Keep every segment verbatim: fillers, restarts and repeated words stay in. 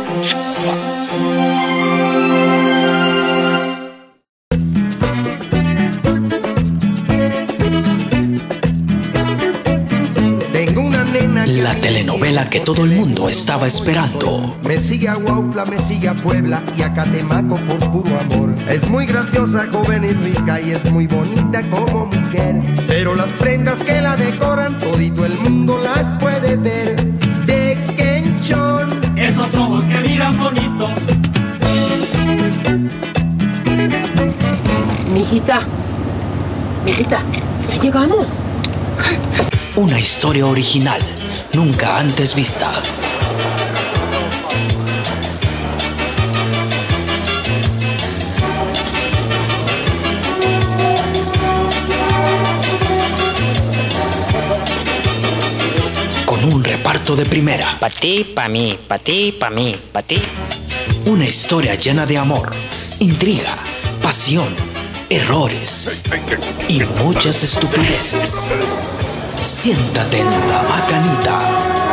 La telenovela que todo el mundo estaba esperando. Me sigue a Huautla, me sigue a Puebla y a Catemaco por puro amor. Es muy graciosa, joven y rica y es muy bonita como mujer. Pero las prendas que la decoran, todito el mundo las puede ver. De Quenchón, esos ojos que miran bonito. Mijita, mijita, ya llegamos. Una historia original, nunca antes vista. Con un reparto de primera. Pa' ti, pa' mí, pa' ti, pa' mí, pa' ti. Una historia llena de amor, intriga, pasión, errores y muchas estupideces. Siéntate en la macanita.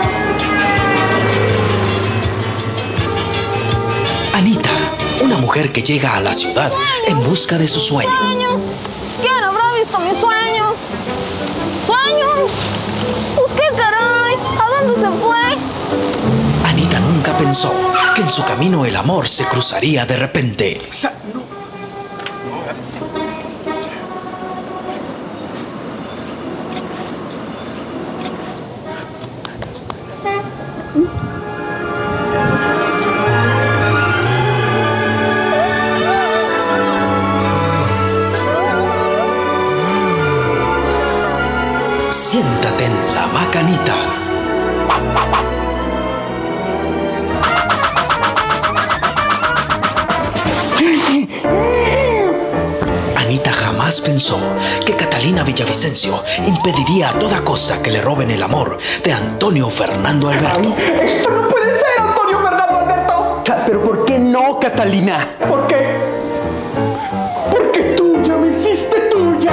Anita, una mujer que llega a la ciudad en busca de su sueño. ¡Sueño! ¿Quién habrá visto mi sueño? ¡Sueño! Pues qué caray, ¿a dónde se fue? Anita nunca pensó que en su camino el amor se cruzaría de repente. O sea, no. Siéntate en la macanita. Anita jamás pensó que Catalina Villavicencio impediría a toda costa que le roben el amor de Antonio Fernando Alberto. ¡Esto no puede ser, Antonio Fernando Alberto! ¿Pero por qué no, Catalina? ¿Por qué? Porque tuya, me hiciste tuya.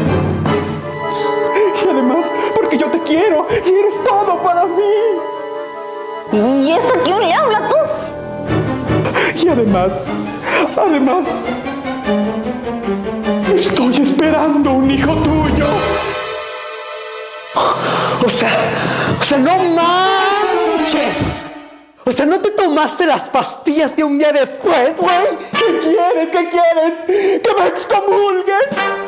Y además, porque yo te quiero y eres todo para mí. ¿Y esto a quién le habla tú? Y además, además, estoy esperando un hijo tuyo. O sea, o sea, no manches. O sea, ¿no te tomaste las pastillas de un día después, güey? ¿Qué quieres? ¿Qué quieres? ¿Que me excomulguen?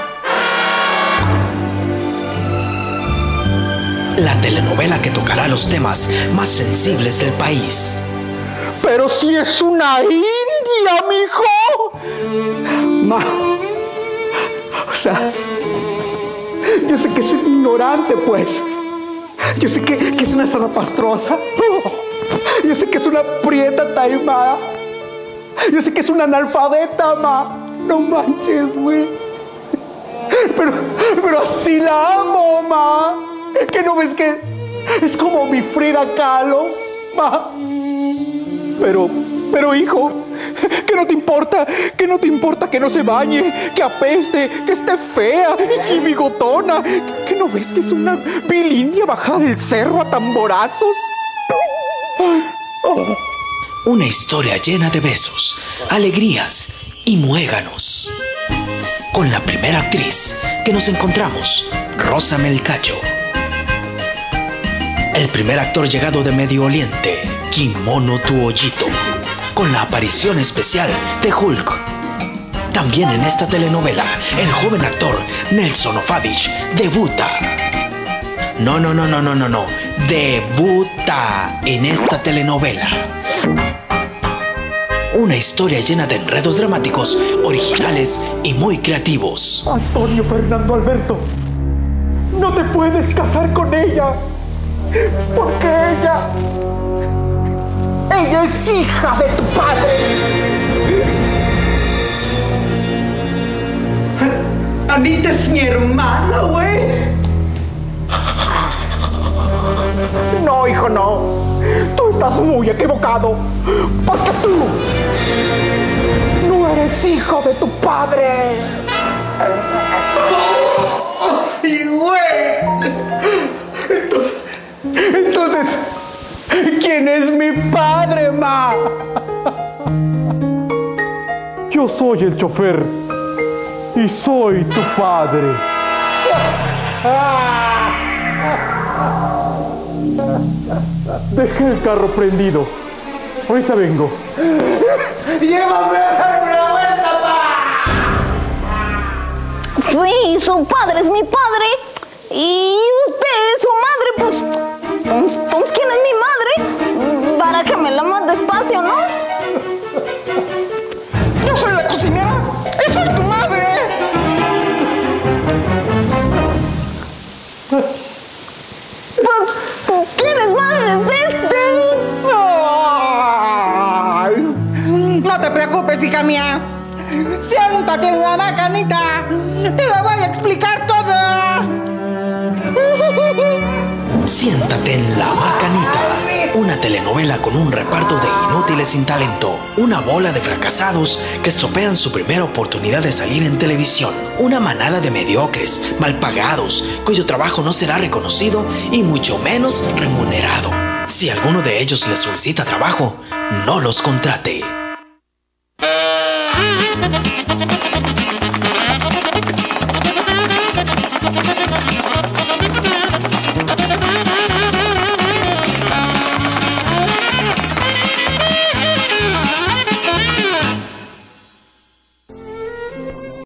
La telenovela que tocará los temas más sensibles del país. Pero si es una india, mijo. Ma. O sea, yo sé que es un ignorante, pues. Yo sé que, que es una zarapastrosa. Yo sé que es una prieta taimada. Yo sé que es una analfabeta, ma. No manches, güey. Pero, pero así la amo, ma. ¿Que no ves que es como mi Frida Kahlo, ma? Pero, pero hijo, ¿qué no te importa? ¿Qué no te importa que no se bañe? Que apeste, que esté fea y que bigotona. ¿Que no ves que es una vil india bajada del cerro a tamborazos? Oh. Una historia llena de besos, alegrías y muéganos. Con la primera actriz que nos encontramos, Rosa Melcacho. El primer actor llegado de Medio Oriente, Kimono Tuollito, con la aparición especial de Hulk. También en esta telenovela, el joven actor Nelson Ofavich debuta. No, no, no, no, no, no, no. Debuta en esta telenovela. Una historia llena de enredos dramáticos, originales y muy creativos. Antonio Fernando Alberto, no te puedes casar con ella. Porque ella... Ella es hija de tu padre. Anita es mi hermana, güey. No, hijo, no. Tú estás muy equivocado. Porque tú no eres hijo de tu padre. Y güey. Entonces... Entonces... ¿Quién es mi padre, ma? Yo soy el chofer y soy tu padre. Dejé el carro prendido. Ahorita vengo. ¡Llévame a dar una vuelta, pa! Sí, su padre es mi padre. Y usted es su madre, pues. Entonces, ¿quién es mi madre? Para que me la más despacio, ¿no? Yo soy la cocinera. ¡Esa es tu madre! Pues, ¿quién es madre es este? Ay, no te preocupes, hija mía. Siéntate en la macanita. Te la voy a explicar todo. Siéntate en La Macanita, una telenovela con un reparto de inútiles sin talento, una bola de fracasados que estropean su primera oportunidad de salir en televisión, una manada de mediocres, mal pagados, cuyo trabajo no será reconocido y mucho menos remunerado. Si alguno de ellos les solicita trabajo, no los contrate.